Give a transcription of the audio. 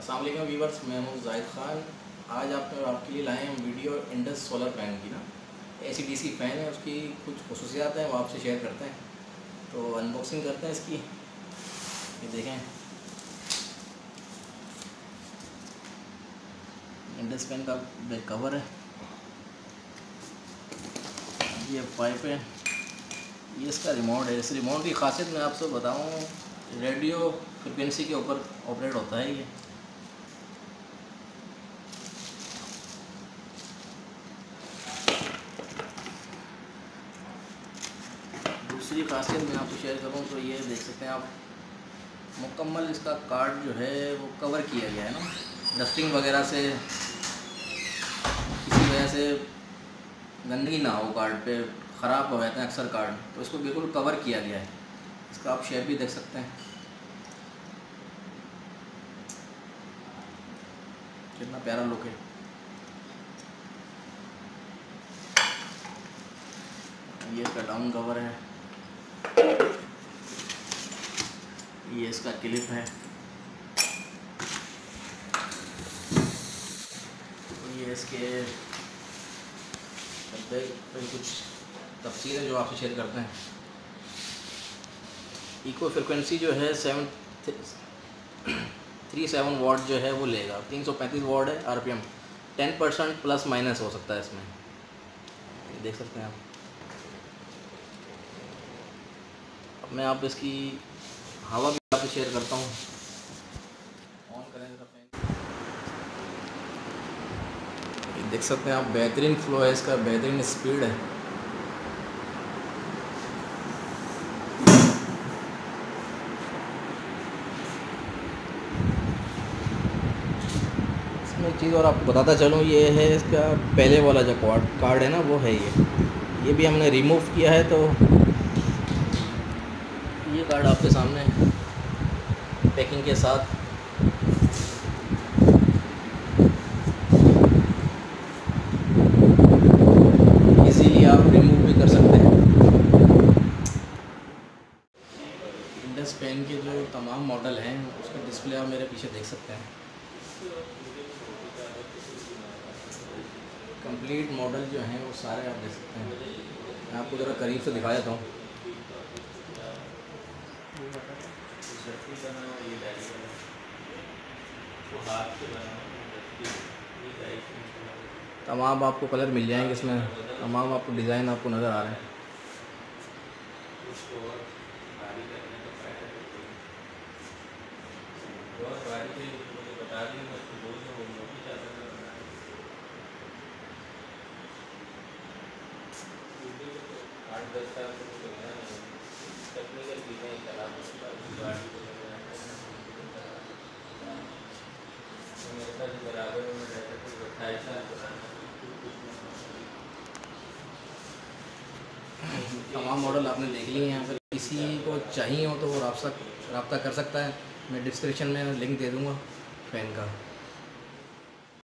अस्सलाम वालेकुम व्यूअर्स, मैं हूं जाहिद ख़ान। आज आपके लिए लाए हैं वीडियो इंडस सोलर फ़ैन की ना। AC/DC फ़ैन है, उसकी कुछ खसूसियात हैं वो आपसे शेयर करते हैं। तो अनबॉक्सिंग करते हैं इसकी। ये देखें, इंडस फ़ैन का बैक कवर है, ये पाइप है, ये इसका रिमोट है। इस रिमोट की खासियत मैं आपसे बताऊँ, रेडियो फ्रिक्वेंसी के ऊपर ऑपरेट होता है ये। दूसरी खासियत मैं आपको शेयर करूं तो ये देख सकते हैं आप, मुकम्मल इसका कार्ड जो है वो कवर किया गया है ना, डस्टिंग वगैरह से, किसी वजह से गंदगी ना हो, कार्ड पे ख़राब हो जाते हैं अक्सर कार्ड, तो इसको बिल्कुल कवर किया गया है। इसका आप शेप भी देख सकते हैं, कितना प्यारा लुक है। ये इसका डाउन कवर है, ये इसका क्लिप है, ये इसके कुछ तफसील है जो आपसे शेयर करते हैं। इको फ्रिक्वेंसी जो है 37 वाट जो है वो लेगा, 335 वाट है RPM। 10% प्लस माइनस हो सकता है इसमें, ये देख सकते हैं आप। अब मैं आप इसकी हवा भी आपसे शेयर करता हूँ। ऑन करें ज़रा फैन, देख सकते हैं आप, बेहतरीन फ्लो है इसका, बेहतरीन स्पीड है। इसमें एक चीज़ और आपको बताता चलूँ, ये है इसका पहले वाला जो कार्ड है ना, वो है ये भी हमने रिमूव किया है। तो ये कार्ड आपके सामने पैकिंग के साथ, इजीली आप रिमूव भी कर सकते हैं। इंडस फ़ैन के जो तमाम मॉडल हैं उसका डिस्प्ले आप मेरे पीछे देख सकते हैं। कंप्लीट मॉडल जो हैं वो सारे आप देख सकते हैं। मैं आपको ज़रा करीब से दिखा देता हूँ। तमाम आपको कलर मिल जाएंगे इसमें, तमाम आपको डिज़ाइन आपको नज़र आ रहे हैं। तमाम मॉडल आपने देख लिए हैं। अगर किसी को चाहिए हो तो वो रब्ता कर सकता है। मैं डिस्क्रिप्शन में लिंक दे दूँगा फ़ैन का।